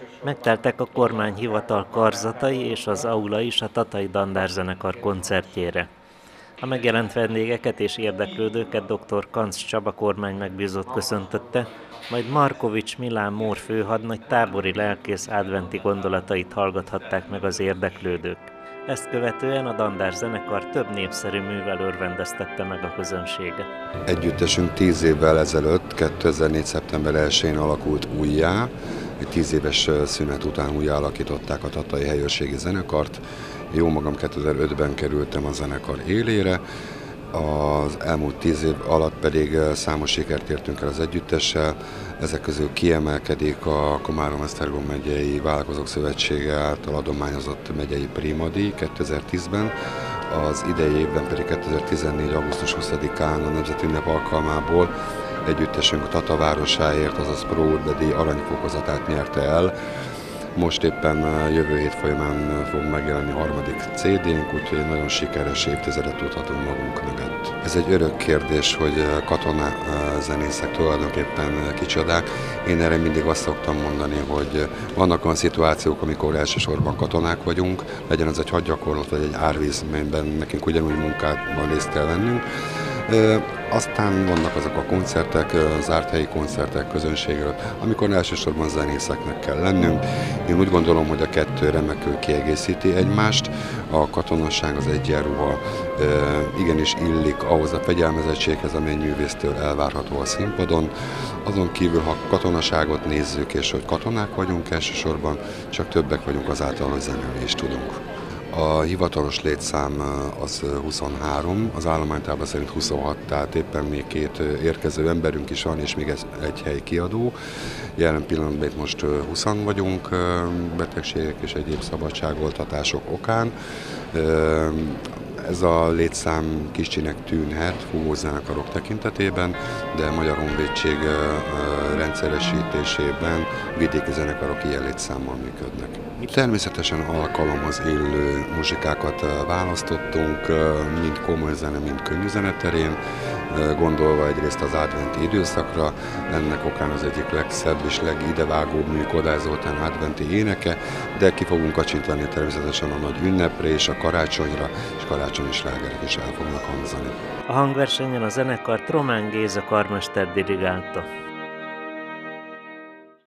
Megteltek a kormányhivatal karzatai és az aula is a Tatai Dandár zenekar koncertjére. A megjelent vendégeket és érdeklődőket dr. Kancz Csaba kormány megbízott köszöntötte, majd Markovics Milán mór főhadnagy tábori lelkész adventi gondolatait hallgathatták meg az érdeklődők. Ezt követően a Dandár zenekar több népszerű művel örvendeztette meg a közönséget. Együttesünk 10 évvel ezelőtt, 2004. szeptember 1-én alakult újjá. Egy 10 éves szünet után újjá alakították a Tatai Helyőrségi Zenekart. Jó magam 2005-ben kerültem a zenekar élére. Az elmúlt 10 év alatt pedig számos sikert értünk el az együttessel. Ezek közül kiemelkedik a Komárom-Esztergom megyei Vállalkozók Szövetsége által adományozott megyei Prima-díj 2010-ben. Az idei évben pedig 2014. augusztus 20-án a Nemzeti Ünnep alkalmából együttesünk Tata városáért, azaz Pro Urbe díj aranyfokozatát nyerte el. Most éppen jövő hét folyamán fog megjelenni a harmadik CD-nk, úgyhogy egy nagyon sikeres évtizedet tudhatunk magunk mögött. Ez egy örök kérdés, hogy katona zenészek tulajdonképpen kicsodák. Én erre mindig azt szoktam mondani, hogy vannak olyan szituációk, amikor elsősorban katonák vagyunk, legyen az egy hadgyakorlat vagy egy árvíz, melyben nekünk ugyanúgy munkában részt kell vennünk. Aztán vannak azok a koncertek, zárt helyi koncertek közönségről, amikor elsősorban zenészeknek kell lennünk. Én úgy gondolom, hogy a kettő remekül kiegészíti egymást. A katonasság, az egyenruha igenis illik ahhoz a fegyelmezettséghez, amely művésztől elvárható a színpadon. Azon kívül, ha katonaságot nézzük, és hogy katonák vagyunk elsősorban, csak többek vagyunk azáltal, hogy zenélni is tudunk. A hivatalos létszám az 23, az állománytábla szerint 26, tehát éppen még 2 érkező emberünk is van, és még egy hely kiadó. Jelen pillanatban itt most 20-an vagyunk betegségek és egyéb szabadságoltatások okán. Ez a létszám kicsinek tűnhet fúvózenekarok tekintetében, de Magyar Honvédség rendszeresítésében vidéki zenekarok ilyen létszámmal működnek. Természetesen alkalomhoz illő muzsikákat választottunk, mind komoly zene, mind könnyű zene terén, gondolva egyrészt az adventi időszakra, ennek okán az egyik legszebb és legidevágóbb mű Kodály Zoltán adventi éneke, de ki fogunk kacsintani természetesen a nagy ünnepre és a karácsonyra, és karácsonyi slágerek is el fognak hangzani. A hangversenyen a zenekart Román Géza karmester dirigálta.